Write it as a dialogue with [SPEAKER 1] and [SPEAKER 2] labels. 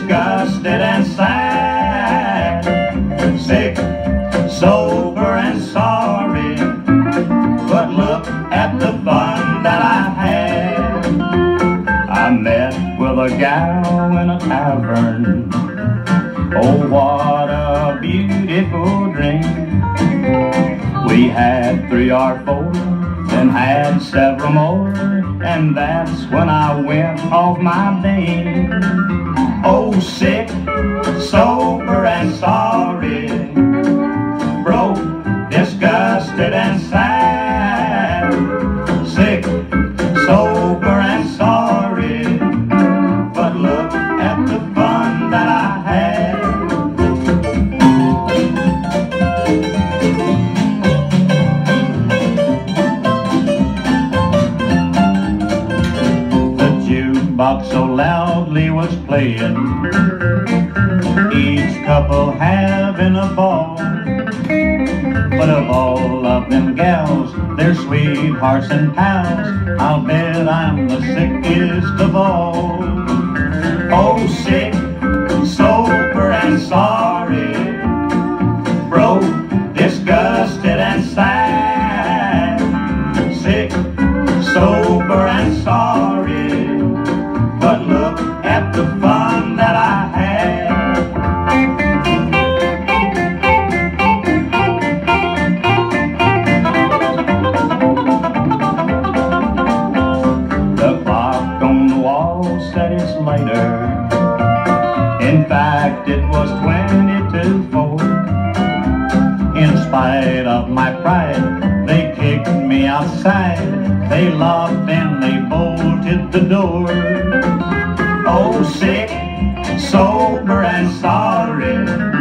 [SPEAKER 1] disgusted and sad, sick, sober and sorry. But look at the fun that I had. I met with a gal in a tavern. Oh, what a beautiful dream. We had 3 or 4, then had several more, and that's when I went off my game. Oh, sick, sober and sorry, broke, disgusted and sad, sick, sober and sorry, but look at the fun that I had. Box so loudly was playing, each couple having a ball. But of all of them gals, their sweethearts and pals, I'll bet I'm the sickest of all. Oh, sick, sober and sorry, broke, disgusted and sad, sick, sober and sorry, but look at the fun that I had. The clock on the wall said it's later. In fact, it was 22:4. In spite of my pride, they kicked me outside. They locked and they bolted the door. Oh, sick, sober and sorry,